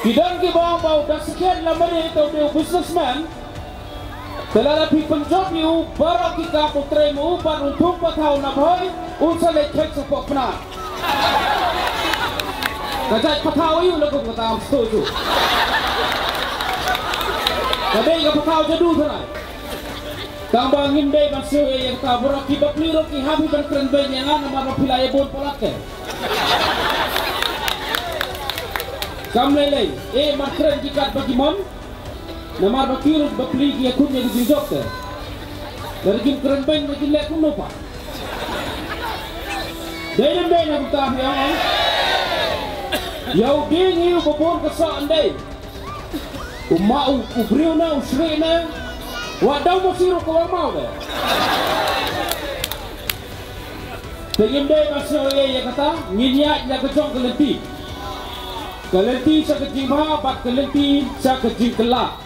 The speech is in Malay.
Kidang ke bawah Dasakhiat Lamare atau dia businessman telah lebih penjab you baru kita putri mu baru untuk patau nak boy unsur lekek sepok benar. Kajak patau you lagu kata setuju. Tapi kalau patau jadu sangat. Tambah ngimbe masuk yang tak beroki bakli roki habi berkeren banyak nama berpilai bon polak ke. Kamlele, markeren jikat bagi mon, nama berkirut berpilih dia kun yang dijok ke. Dari kim keren banyak lagi lek kun lupa. Dalam dalam aku tahu yang, yau dingin ubor kesal ande, umau ubriuna usrena, wadau masih rokok mau deh. Dalam dalam masuk yang kata, nyiak yang kejong kelenti. Kelenti sa kejing maha, bat kelenti sa kejing kelak.